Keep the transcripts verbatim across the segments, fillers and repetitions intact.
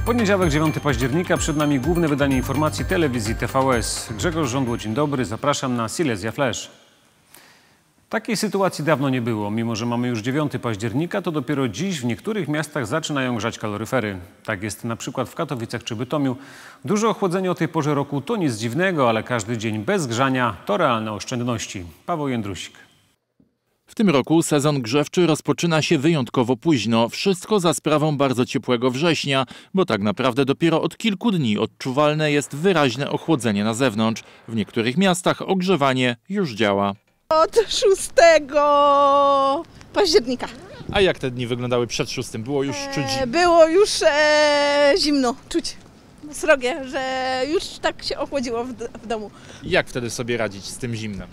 Poniedziałek, dziewiątego października, przed nami główne wydanie informacji telewizji T V S. Grzegorz Żądło, dzień dobry, zapraszam na Silesia Flash. Takiej sytuacji dawno nie było. Mimo że mamy już dziewiątego października, to dopiero dziś w niektórych miastach zaczynają grzać kaloryfery. Tak jest na przykład w Katowicach czy Bytomiu. Duże ochłodzenie o tej porze roku to nic dziwnego, ale każdy dzień bez grzania to realne oszczędności. Paweł Jędrusik. W tym roku sezon grzewczy rozpoczyna się wyjątkowo późno. Wszystko za sprawą bardzo ciepłego września, bo tak naprawdę dopiero od kilku dni odczuwalne jest wyraźne ochłodzenie na zewnątrz. W niektórych miastach ogrzewanie już działa. Od szóstego października. A jak te dni wyglądały przed szóstym? Było już czuć E, było już e, zimno, czuć srogie, że już tak się ochłodziło w, w domu. Jak wtedy sobie radzić z tym zimnem?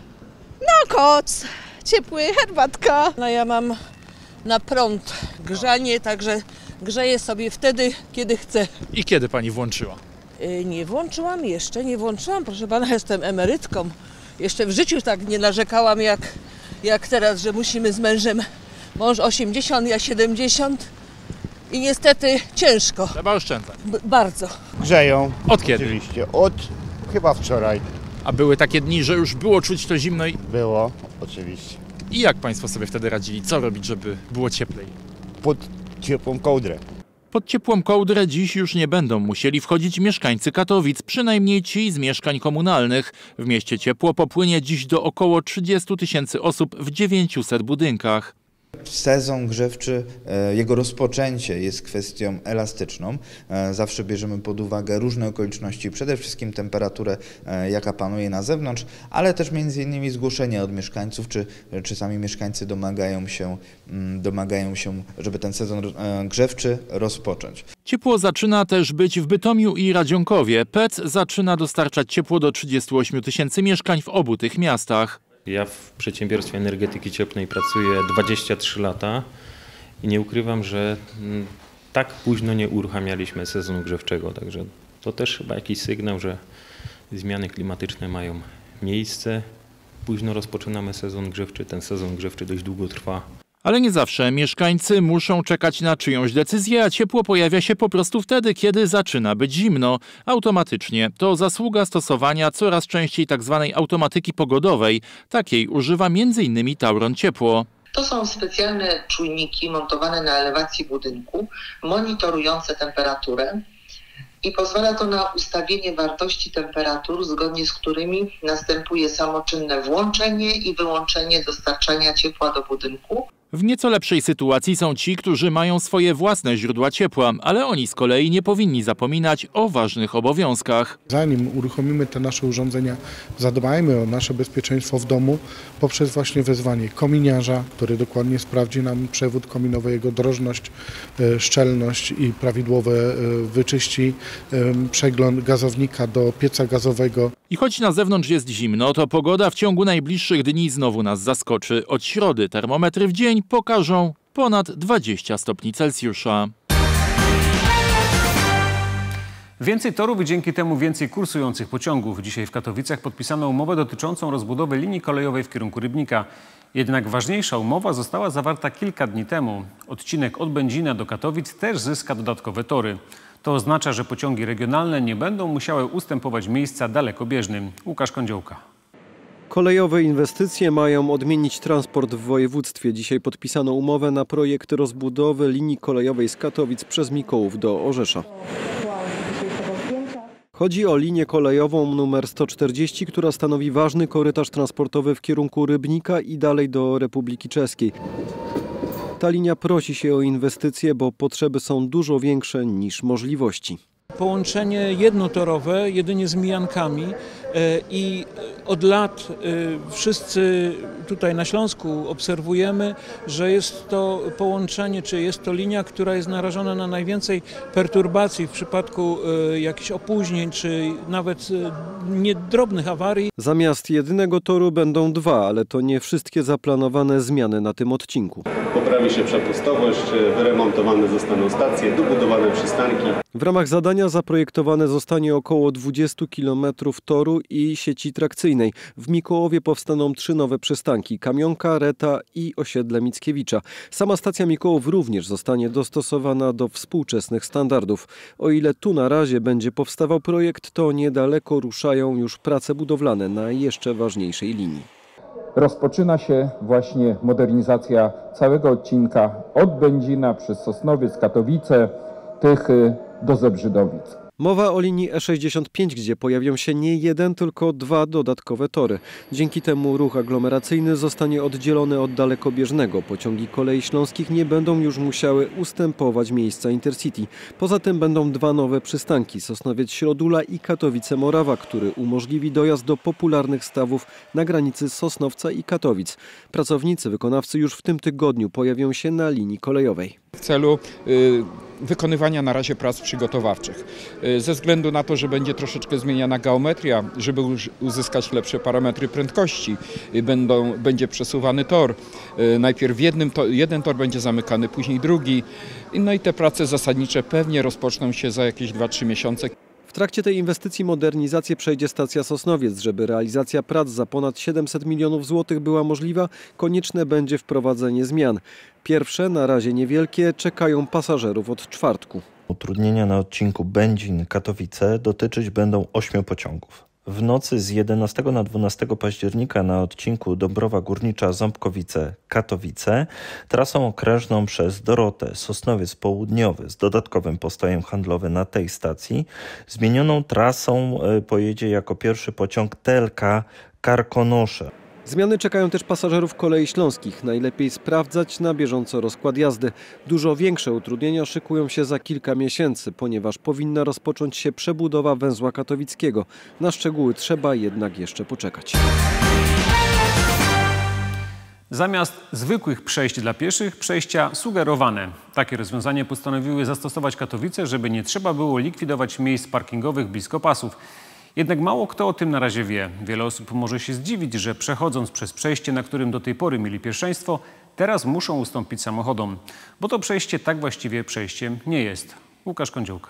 No koc, ciepły, herbatka. No ja mam na prąd grzanie, także grzeję sobie wtedy, kiedy chcę. I kiedy pani włączyła? Yy, nie włączyłam jeszcze, nie włączyłam, proszę pana, jestem emerytką. Jeszcze w życiu tak nie narzekałam jak, jak teraz, że musimy z mężem. Mąż osiemdziesiąt, ja siedemdziesiąt i niestety ciężko. Trzeba oszczędzać. B- bardzo. Grzeją. Od kiedy? Oczywiście. Od chyba wczoraj A były takie dni, że już było czuć to zimno i, było, oczywiście. i jak państwo sobie wtedy radzili? Co robić, żeby było cieplej? Pod ciepłą kołdrę. Pod ciepłą kołdrę dziś już nie będą musieli wchodzić mieszkańcy Katowic, przynajmniej ci z mieszkań komunalnych. W mieście ciepło popłynie dziś do około trzydziestu tysięcy osób w dziewięciuset budynkach. Sezon grzewczy, jego rozpoczęcie jest kwestią elastyczną. Zawsze bierzemy pod uwagę różne okoliczności, przede wszystkim temperaturę, jaka panuje na zewnątrz, ale też między innymi zgłoszenia od mieszkańców, czy, czy sami mieszkańcy domagają się, domagają się, żeby ten sezon grzewczy rozpocząć. Ciepło zaczyna też być w Bytomiu i Radzionkowie. P E C zaczyna dostarczać ciepło do trzydziestu ośmiu tysięcy mieszkań w obu tych miastach. Ja w przedsiębiorstwie energetyki cieplnej pracuję dwadzieścia trzy lata i nie ukrywam, że tak późno nie uruchamialiśmy sezonu grzewczego, także to też chyba jakiś sygnał, że zmiany klimatyczne mają miejsce. Późno rozpoczynamy sezon grzewczy, ten sezon grzewczy dość długo trwa. Ale nie zawsze mieszkańcy muszą czekać na czyjąś decyzję, a ciepło pojawia się po prostu wtedy, kiedy zaczyna być zimno. Automatycznie. To zasługa stosowania coraz częściej tzw. automatyki pogodowej. Takiej używa między innymi Tauron Ciepło. To są specjalne czujniki montowane na elewacji budynku, monitorujące temperaturę i pozwala to na ustawienie wartości temperatur, zgodnie z którymi następuje samoczynne włączenie i wyłączenie dostarczania ciepła do budynku. W nieco lepszej sytuacji są ci, którzy mają swoje własne źródła ciepła, ale oni z kolei nie powinni zapominać o ważnych obowiązkach. Zanim uruchomimy te nasze urządzenia, zadbajmy o nasze bezpieczeństwo w domu poprzez właśnie wezwanie kominiarza, który dokładnie sprawdzi nam przewód kominowy, jego drożność, szczelność i prawidłowe wyczyści, przegląd gazownika do pieca gazowego. I choć na zewnątrz jest zimno, to pogoda w ciągu najbliższych dni znowu nas zaskoczy. Od środy termometry w dzień pokażą ponad dwadzieścia stopni Celsjusza. Więcej torów i dzięki temu więcej kursujących pociągów. Dzisiaj w Katowicach podpisano umowę dotyczącą rozbudowy linii kolejowej w kierunku Rybnika. Jednak ważniejsza umowa została zawarta kilka dni temu. Odcinek od Będzina do Katowic też zyska dodatkowe tory. To oznacza, że pociągi regionalne nie będą musiały ustępować miejsca dalekobieżnym. Łukasz Kądziołka. Kolejowe inwestycje mają odmienić transport w województwie. Dzisiaj podpisano umowę na projekt rozbudowy linii kolejowej z Katowic przez Mikołów do Orzesza. Chodzi o linię kolejową numer sto czterdzieści, która stanowi ważny korytarz transportowy w kierunku Rybnika i dalej do Republiki Czeskiej. Ta linia prosi się o inwestycje, bo potrzeby są dużo większe niż możliwości. Połączenie jednotorowe jedynie z mijankami i od lat wszyscy tutaj na Śląsku obserwujemy, że jest to połączenie, czy jest to linia, która jest narażona na najwięcej perturbacji w przypadku jakichś opóźnień, czy nawet niedrobnych awarii. Zamiast jedynego toru będą dwa, ale to nie wszystkie zaplanowane zmiany na tym odcinku. Poprawi się przepustowość, wyremontowane zostaną stacje, dobudowane przystanki. W ramach zadania zaprojektowane zostanie około dwudziestu kilometrów toru i sieci trakcyjnej. W Mikołowie powstaną trzy nowe przystanki: Kamionka, Reta i osiedle Mickiewicza. Sama stacja Mikołów również zostanie dostosowana do współczesnych standardów. O ile tu na razie będzie powstawał projekt, to niedaleko ruszają już prace budowlane na jeszcze ważniejszej linii. Rozpoczyna się właśnie modernizacja całego odcinka od Będzina przez Sosnowiec, Katowice, Tychy do Zebrzydowic. Mowa o linii E sześćdziesiąt pięć, gdzie pojawią się nie jeden, tylko dwa dodatkowe tory. Dzięki temu ruch aglomeracyjny zostanie oddzielony od dalekobieżnego. Pociągi kolei śląskich nie będą już musiały ustępować miejsca Intercity. Poza tym będą dwa nowe przystanki: Sosnowiec-Środula i Katowice-Morawa, który umożliwi dojazd do popularnych stawów na granicy Sosnowca i Katowic. Pracownicy wykonawcy już w tym tygodniu pojawią się na linii kolejowej. W celu y, wykonywania na razie prac przygotowawczych. Y, ze względu na to, że będzie troszeczkę zmieniana geometria, żeby uzyskać lepsze parametry prędkości, y, będą, będzie przesuwany tor. Y, najpierw jednym to, jeden tor będzie zamykany, później drugi. No i te prace zasadnicze pewnie rozpoczną się za jakieś dwa trzy miesiące. W trakcie tej inwestycji modernizację przejdzie stacja Sosnowiec. Żeby realizacja prac za ponad siedemset milionów złotych była możliwa, konieczne będzie wprowadzenie zmian. Pierwsze, na razie niewielkie, czekają pasażerów od czwartku. Utrudnienia na odcinku Będzin-Katowice dotyczyć będą ośmiu pociągów. W nocy z jedenastego na dwunastego października na odcinku Dąbrowa Górnicza-Ząbkowice-Katowice trasą okrężną przez Dorotę, Sosnowiec Południowy z dodatkowym postojem handlowym na tej stacji. Zmienioną trasą pojedzie jako pierwszy pociąg T L K Karkonosze. Zmiany czekają też pasażerów kolei śląskich. Najlepiej sprawdzać na bieżąco rozkład jazdy. Dużo większe utrudnienia szykują się za kilka miesięcy, ponieważ powinna rozpocząć się przebudowa węzła katowickiego. Na szczegóły trzeba jednak jeszcze poczekać. Zamiast zwykłych przejść dla pieszych, przejścia sugerowane. Takie rozwiązanie postanowiły zastosować Katowice, żeby nie trzeba było likwidować miejsc parkingowych blisko pasów. Jednak mało kto o tym na razie wie. Wiele osób może się zdziwić, że przechodząc przez przejście, na którym do tej pory mieli pierwszeństwo, teraz muszą ustąpić samochodom. Bo to przejście tak właściwie przejściem nie jest. Łukasz Kądziołka.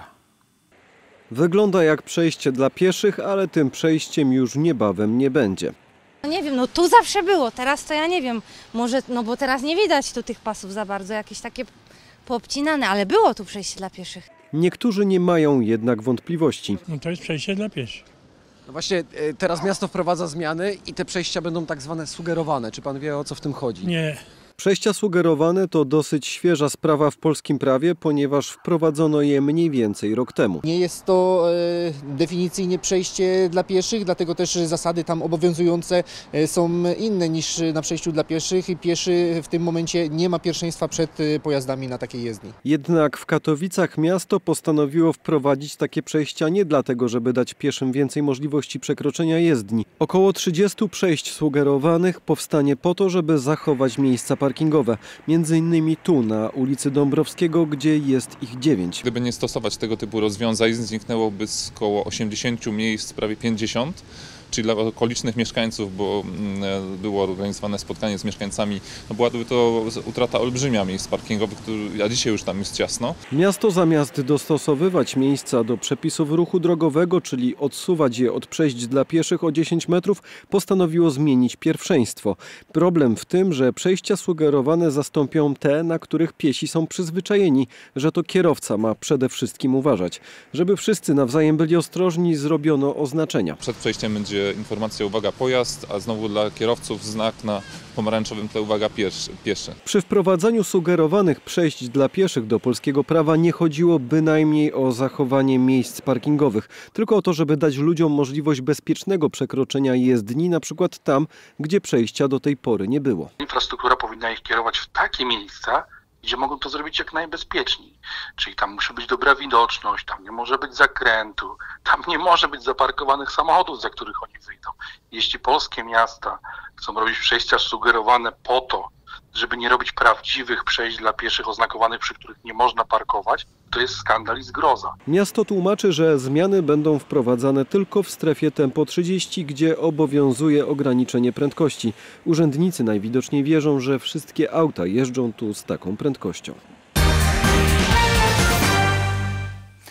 Wygląda jak przejście dla pieszych, ale tym przejściem już niebawem nie będzie. Nie wiem, no tu zawsze było, teraz to ja nie wiem, może, no bo teraz nie widać tu tych pasów za bardzo, jakieś takie poobcinane, ale było tu przejście dla pieszych. Niektórzy nie mają jednak wątpliwości. No to jest przejście dla pieszych. No właśnie teraz miasto wprowadza zmiany i te przejścia będą tak zwane sugerowane. Czy pan wie, o co w tym chodzi? Nie. Przejścia sugerowane to dosyć świeża sprawa w polskim prawie, ponieważ wprowadzono je mniej więcej rok temu. Nie jest to e, definicyjnie przejście dla pieszych, dlatego też zasady tam obowiązujące e, są inne niż na przejściu dla pieszych i pieszy w tym momencie nie ma pierwszeństwa przed pojazdami na takiej jezdni. Jednak w Katowicach miasto postanowiło wprowadzić takie przejścia nie dlatego, żeby dać pieszym więcej możliwości przekroczenia jezdni. Około trzydziestu przejść sugerowanych powstanie po to, żeby zachować miejsca parkingowe. Między innymi tu, na ulicy Dąbrowskiego, gdzie jest ich dziewięć. Gdyby nie stosować tego typu rozwiązań, zniknęłoby z około osiemdziesięciu miejsc prawie pięćdziesiąt. Czyli dla okolicznych mieszkańców, bo było organizowane spotkanie z mieszkańcami, no byłaby to utrata olbrzymia miejsc parkingowych, a dzisiaj już tam jest ciasno. Miasto zamiast dostosowywać miejsca do przepisów ruchu drogowego, czyli odsuwać je od przejść dla pieszych o dziesięć metrów, postanowiło zmienić pierwszeństwo. Problem w tym, że przejścia sugerowane zastąpią te, na których piesi są przyzwyczajeni, że to kierowca ma przede wszystkim uważać. Żeby wszyscy nawzajem byli ostrożni, zrobiono oznaczenia. Przed przejściem będzie informacja uwaga pojazd, a znowu dla kierowców znak na pomarańczowym tle uwaga pieszy. pieszy. Przy wprowadzaniu sugerowanych przejść dla pieszych do polskiego prawa nie chodziło bynajmniej o zachowanie miejsc parkingowych, tylko o to, żeby dać ludziom możliwość bezpiecznego przekroczenia jezdni, na przykład tam, gdzie przejścia do tej pory nie było. Infrastruktura powinna ich kierować w takie miejsca, gdzie mogą to zrobić jak najbezpieczniej. Czyli tam musi być dobra widoczność, tam nie może być zakrętu, tam nie może być zaparkowanych samochodów, za których oni wyjdą. Jeśli polskie miasta chcą robić przejścia sugerowane po to, żeby nie robić prawdziwych przejść dla pieszych oznakowanych, przy których nie można parkować, to jest skandal i zgroza. Miasto tłumaczy, że zmiany będą wprowadzane tylko w strefie tempo trzydzieści, gdzie obowiązuje ograniczenie prędkości. Urzędnicy najwidoczniej wierzą, że wszystkie auta jeżdżą tu z taką prędkością.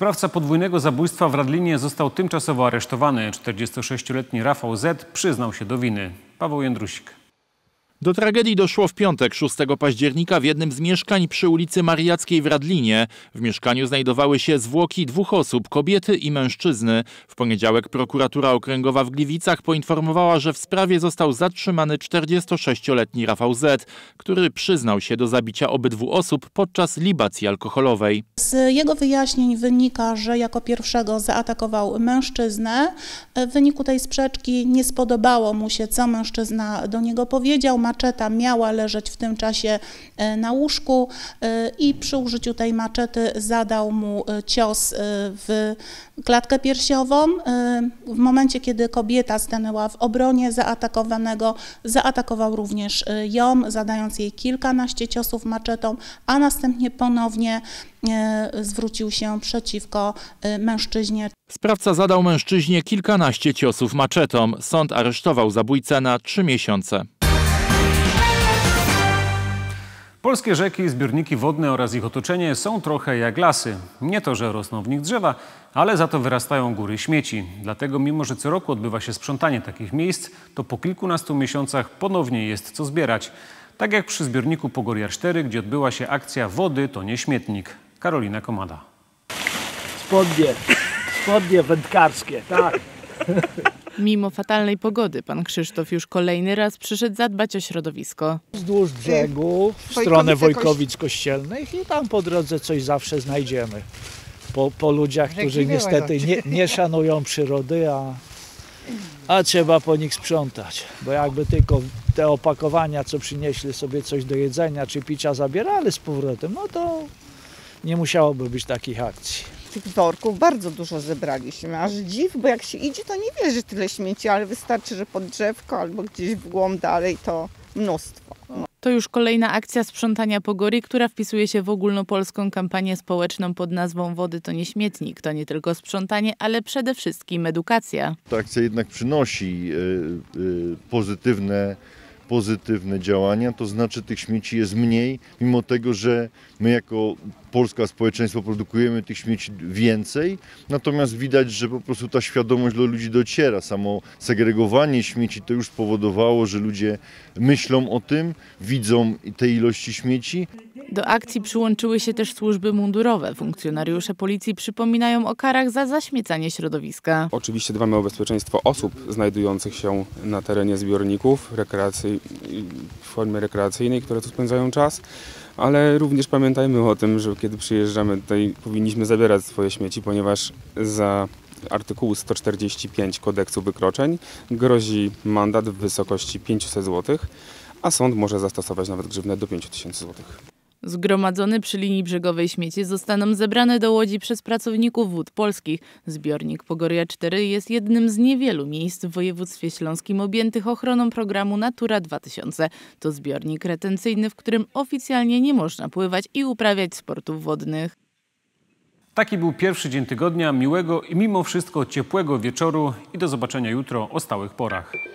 Sprawca podwójnego zabójstwa w Radlinie został tymczasowo aresztowany. czterdziestosześcioletni Rafał Z. przyznał się do winy. Paweł Jędrusik. Do tragedii doszło w piątek, szóstego października w jednym z mieszkań przy ulicy Mariackiej w Radlinie. W mieszkaniu znajdowały się zwłoki dwóch osób, kobiety i mężczyzny. W poniedziałek prokuratura okręgowa w Gliwicach poinformowała, że w sprawie został zatrzymany czterdziestosześcioletni Rafał Z., który przyznał się do zabicia obydwu osób podczas libacji alkoholowej. Z jego wyjaśnień wynika, że jako pierwszego zaatakował mężczyznę. W wyniku tej sprzeczki nie spodobało mu się, co mężczyzna do niego powiedział. Maczeta miała leżeć w tym czasie na łóżku i przy użyciu tej maczety zadał mu cios w klatkę piersiową. W momencie, kiedy kobieta stanęła w obronie zaatakowanego, zaatakował również ją, zadając jej kilkanaście ciosów maczetą, a następnie ponownie zwrócił się przeciwko mężczyźnie. Sprawca zadał mężczyźnie kilkanaście ciosów maczetą. Sąd aresztował zabójcę na trzy miesiące. Polskie rzeki, zbiorniki wodne oraz ich otoczenie są trochę jak lasy. Nie to, że rosną w nich drzewa, ale za to wyrastają góry śmieci. Dlatego mimo, że co roku odbywa się sprzątanie takich miejsc, to po kilkunastu miesiącach ponownie jest co zbierać. Tak jak przy zbiorniku Pogoria cztery, gdzie odbyła się akcja Wody to nie śmietnik. Karolina Komada. Spodnie, spodnie wędkarskie, tak. Mimo fatalnej pogody pan Krzysztof już kolejny raz przyszedł zadbać o środowisko. Wzdłuż brzegu, w stronę Wojkowic Kościelnych i tam po drodze coś zawsze znajdziemy. Po, po ludziach, którzy niestety nie, nie szanują przyrody, a, a trzeba po nich sprzątać. Bo jakby tylko te opakowania, co przynieśli sobie coś do jedzenia czy picia, zabierali z powrotem, no to nie musiałoby być takich akcji. Tych worków bardzo dużo zebraliśmy, aż dziw, bo jak się idzie, to nie wie, że tyle śmieci, ale wystarczy, że pod drzewko albo gdzieś w głąb dalej to mnóstwo. No. To już kolejna akcja sprzątania Pogorii, która wpisuje się w ogólnopolską kampanię społeczną pod nazwą Wody to nie śmietnik. To nie tylko sprzątanie, ale przede wszystkim edukacja. Ta akcja jednak przynosi y, y, pozytywne pozytywne działania, to znaczy tych śmieci jest mniej, mimo tego, że my jako polskie społeczeństwo produkujemy tych śmieci więcej, natomiast widać, że po prostu ta świadomość do ludzi dociera. Samo segregowanie śmieci to już spowodowało, że ludzie myślą o tym, widzą te ilości śmieci. Do akcji przyłączyły się też służby mundurowe. Funkcjonariusze policji przypominają o karach za zaśmiecanie środowiska. Oczywiście dbamy o bezpieczeństwo osób znajdujących się na terenie zbiorników rekreacji, w formie rekreacyjnej, które tu spędzają czas, ale również pamiętajmy o tym, że kiedy przyjeżdżamy tutaj, powinniśmy zabierać swoje śmieci, ponieważ za artykułu sto czterdzieści pięć kodeksu wykroczeń grozi mandat w wysokości pięćset złotych, a sąd może zastosować nawet grzywnę do pięciu tysięcy złotych. Zgromadzone przy linii brzegowej śmieci zostaną zebrane do Łodzi przez pracowników Wód Polskich. Zbiornik Pogoria cztery jest jednym z niewielu miejsc w województwie śląskim objętych ochroną programu Natura dwa tysiące. To zbiornik retencyjny, w którym oficjalnie nie można pływać i uprawiać sportów wodnych. Taki był pierwszy dzień tygodnia, miłego i mimo wszystko ciepłego wieczoru i do zobaczenia jutro o stałych porach.